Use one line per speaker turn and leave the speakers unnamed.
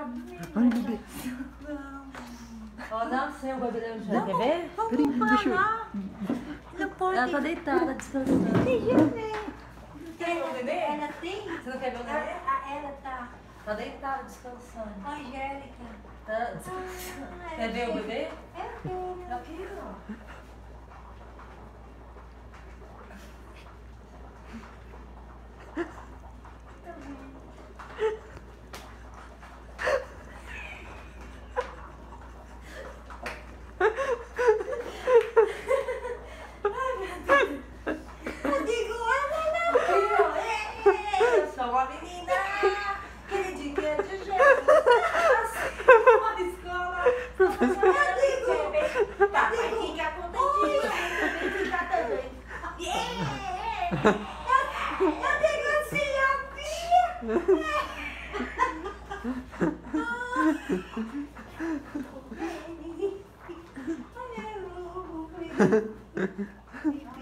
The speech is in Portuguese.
Olha, bebê.
Ó, dá sem o bebê dentro já. Quer ver?
Peraí, deixa eu...
Não pode.
Ela tá deitada, descansando.
Deixa eu ver.
Quer ver o bebê?
Ela tem?
Você não quer ver o bebê?
Ela tá.
Tá deitada, descansando.
Angélica.
Tá descansando. Quer ver o bebê?
Eu quero.
Aqui, ó.
Eu digo, ela
Eu sou uma menina queridinha de Jesus. Assim, uma escola.
Papai fica contentinho. Fica também. Eu digo assim, ó, filha. Olha,